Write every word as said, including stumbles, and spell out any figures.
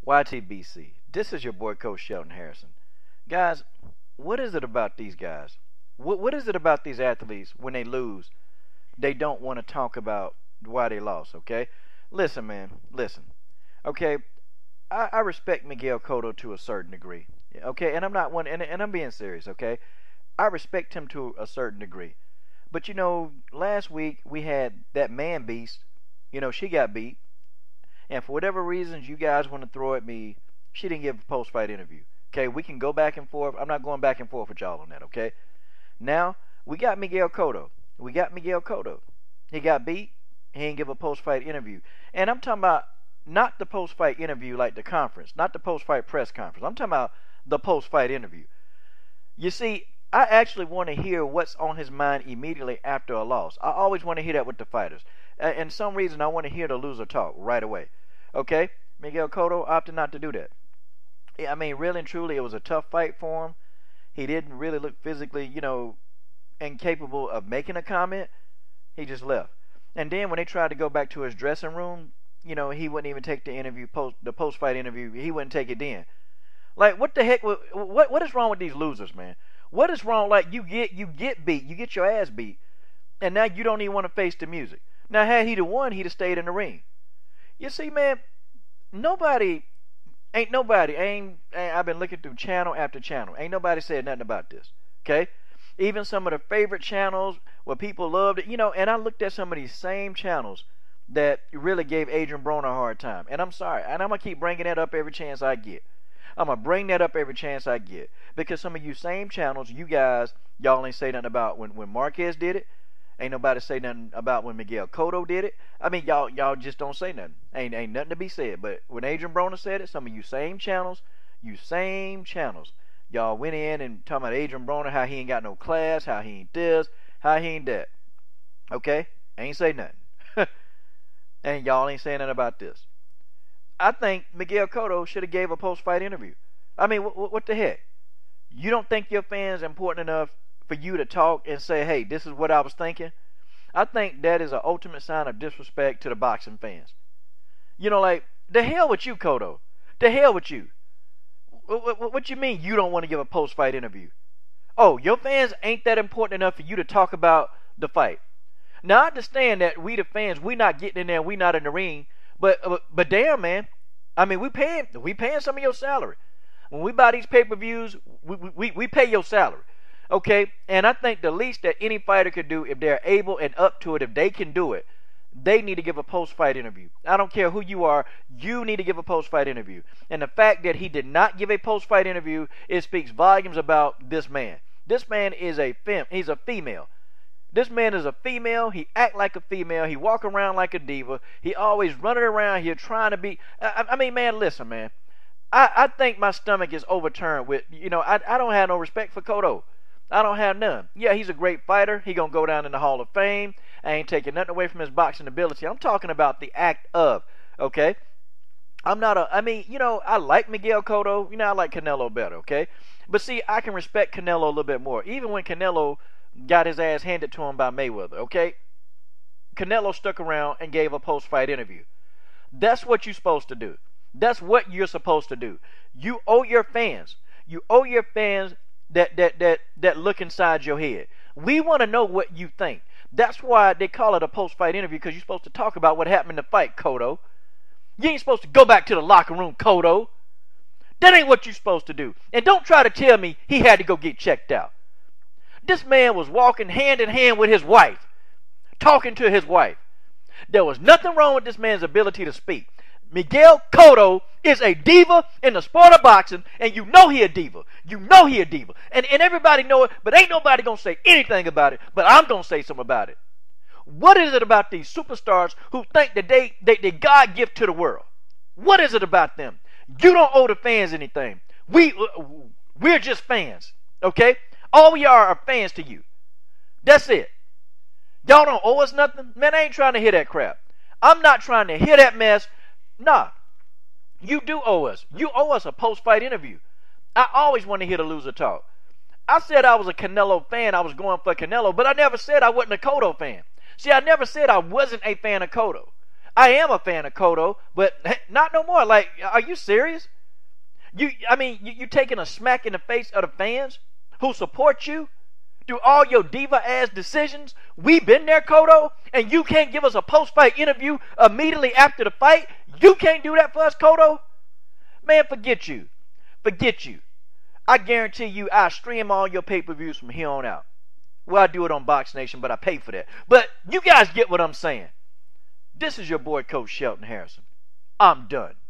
Y T B C. This is your boy Coach Shelton Harrison. Guys, what is it about these guys? What what is it about these athletes when they lose? They don't want to talk about why they lost, okay? Listen, man, listen. Okay, I, I respect Miguel Cotto to a certain degree. Okay, and I'm not one and, and I'm being serious, okay? I respect him to a certain degree. But you know, last week we had that man beast, you know, she got beat. And for whatever reasons you guys want to throw at me, she didn't give a post fight interview. Okay, we can go back and forth. I'm not going back and forth with y'all on that, okay? Now, we got Miguel Cotto. We got Miguel Cotto. He got beat. He didn't give a post fight interview. And I'm talking about not the post fight interview like the conference, not the post fight press conference. I'm talking about the post fight interview. You see, I actually want to hear what's on his mind immediately after a loss. I always want to hear that with the fighters. And some reason I want to hear the loser talk right away. Okay? Miguel Cotto opted not to do that. I mean, really and truly, it was a tough fight for him. He didn't really look physically, you know, incapable of making a comment. He just left. And then when they tried to go back to his dressing room, you know, he wouldn't even take the interview, post the post-fight interview. He wouldn't take it then. Like, what the heck? What what is wrong with these losers, man? What is wrong? Like, you get you get beat, you get your ass beat, and now you don't even want to face the music. Now, had he the won, he'd have stayed in the ring. You see, man, nobody, ain't nobody, ain't, ain't I've been looking through channel after channel. Ain't nobody said nothing about this, okay? Even some of the favorite channels where people loved it, you know, and I looked at some of these same channels that really gave Adrian Broner a hard time. And I'm sorry, and I'm going to keep bringing that up every chance I get. I'm going to bring that up every chance I get. Because some of you same channels, you guys, y'all ain't say nothing about when, when Marquez did it. Ain't nobody say nothing about when Miguel Cotto did it. I mean, y'all y'all just don't say nothing. Ain't ain't nothing to be said. But when Adrian Broner said it, some of you same channels, you same channels, y'all went in and talking about Adrian Broner, how he ain't got no class, how he ain't this, how he ain't that. Okay? Ain't say nothing. And y'all ain't saying nothing about this. I think Miguel Cotto should have gave a post-fight interview. I mean, what, what the heck? You don't think your fans important enough for you to talk and say, hey, this is what I was thinking? I think that is an ultimate sign of disrespect to the boxing fans. You know, like, the hell with you, Cotto. The hell with you. What, what, what you mean you don't want to give a post-fight interview? Oh, your fans ain't that important enough for you to talk about the fight. Now, I understand that we the fans, we not getting in there, we not in the ring, but but, but damn, man. I mean, we paying, we paying some of your salary. When we buy these pay-per-views, we, we, we pay your salary. Okay, and I think the least that any fighter could do, if they're able and up to it, if they can do it, they need to give a post-fight interview. I don't care who you are, you need to give a post-fight interview. And the fact that he did not give a post-fight interview, it speaks volumes about this man. This man is a fem, he's a female. This man is a female. He act like a female. He walk around like a diva. He always running around here trying to be. I, I mean, man, listen, man. I, I think my stomach is overturned with, you know, I, I don't have no respect for Cotto. I don't have none. Yeah, he's a great fighter. He gonna go down in the Hall of Fame. I ain't taking nothing away from his boxing ability. I'm talking about the act of, okay? I'm not a, I mean, you know, I like Miguel Cotto. You know, I like Canelo better, okay? But see, I can respect Canelo a little bit more. Even when Canelo got his ass handed to him by Mayweather, okay? Canelo stuck around and gave a post-fight interview. That's what you're supposed to do. That's what you're supposed to do. You owe your fans. You owe your fans that that that that look inside your head. We want to know what you think. That's why they call it a post-fight interview, because you're supposed to talk about what happened in the fight, Cotto. You ain't supposed to go back to the locker room, Cotto. That ain't what you're supposed to do. And don't try to tell me he had to go get checked out. This man was walking hand in hand with his wife, talking to his wife. There was nothing wrong with this man's ability to speak. Miguel Cotto is a diva in the sport of boxing, and you know he a diva. You know he a diva. And, and everybody know it, but ain't nobody going to say anything about it, but I'm going to say something about it. What is it about these superstars who think that they, they, they God gift to the world? What is it about them? You don't owe the fans anything. We, we're just fans, okay? All we are are fans to you. That's it. Y'all don't owe us nothing? Man, I ain't trying to hear that crap. I'm not trying to hear that mess. Nah. You do owe us. You owe us a post-fight interview. I always want to hear the loser talk. I said I was a Canelo fan. I was going for Canelo, but I never said I wasn't a Cotto fan. See, I never said I wasn't a fan of Cotto. I am a fan of Cotto, but not no more. Like, are you serious? You, I mean, you, you taking a smack in the face of the fans who support you through all your diva ass decisions. We been there, Cotto, and you can't give us a post fight interview immediately after the fight. You can't do that for us, Cotto. Man, forget you, forget you. I guarantee you, I stream all your pay per views from here on out. Well, I do it on Box Nation, but I pay for that. But you guys get what I'm saying. This is your boy, Coach Shelton Harrison. I'm done.